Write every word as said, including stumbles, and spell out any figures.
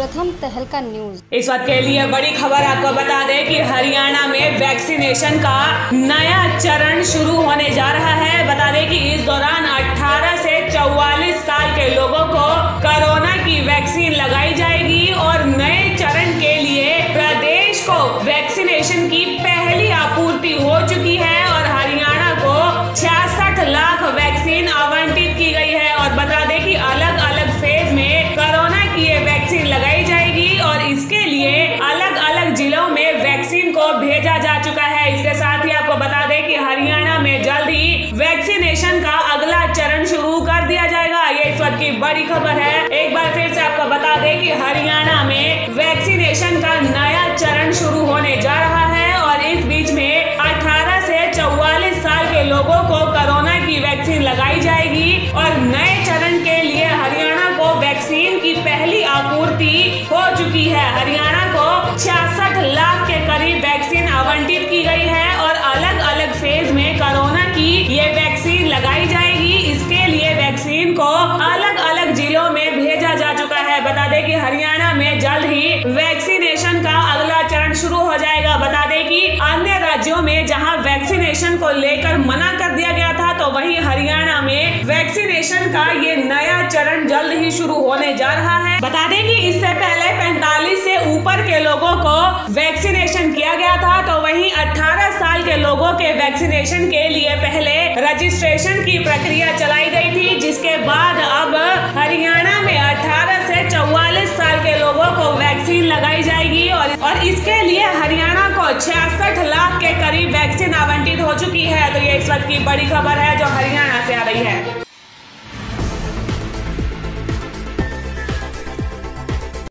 प्रथम तहलका न्यूज। इस वक्त के लिए बड़ी खबर आपको बता दें कि हरियाणा में वैक्सीनेशन का नया चरण शुरू होने जा रहा है। बता दें कि इस दौरान अठारह से चौवालीस साल के लोगों को कोरोना की वैक्सीन लगाई जाएगी और नए चरण के लिए प्रदेश को वैक्सीनेशन की पहली आपूर्ति हो चुकी है और हरियाणा को छियासठ लाख वैक्सीन आवंटित की गई है। और बता दें कि अलग अलग फेज में कोरोना की ये वैक्सीन लगाई जाएगी और इसके लिए अलग अलग जिलों में वैक्सीन को भेजा जा चुका है। इसके साथ ही आपको बता दें कि हरियाणा में जल्द ही वैक्सीनेशन का अगला चरण शुरू कर दिया जाएगा। ये इस वक्त की बड़ी खबर है। एक बार फिर से आपको बता दें कि हरियाणा में वैक्सीनेशन का नया चरण शुरू होने जा रहा है और इस बीच में अठारह से चौवालीस साल के लोगों को कोरोना की वैक्सीन लगाई जाएगी और नए चरण के लिए हरियाणा को वैक्सीन की पहली आपूर्ति हो चुकी है। हरियाणा को छियासठ लाख के करीब वैक्सीन आवंटित की गई है और अलग अलग फेज में कोरोना की ये वैक्सीन लगाई जाएगी। इसके लिए वैक्सीन को अलग अलग जिलों में भेजा जा चुका है। बता दें कि हरियाणा में जल्द ही वैक्सीनेशन का अगला चरण शुरू हो जाएगा। बता दें कि अन्य राज्यों में जहां वैक्सीनेशन को लेकर मना कर दिया गया था, तो वहीं हरियाणा में वैक्सीनेशन का ये नया चरण जल्द ही शुरू होने जा रहा है। बता दें कि इससे पहले पैंतालीस से ऊपर के लोगों को वैक्सीनेशन किया गया था, तो वहीं अठारह साल के लोगों के वैक्सीनेशन के लिए पहले रजिस्ट्रेशन की प्रक्रिया चलाई गई थी, जिसके बाद अब हरियाणा में अठारह से चौवालीस साल के लोगों को वैक्सीन लगाई जाएगी और, और इसके लिए हरियाणा को छियासठ लाख के करीब वैक्सीन आवंटित हो चुकी है। तो ये इस वक्त की बड़ी खबर है जो हरियाणा से आ रही है।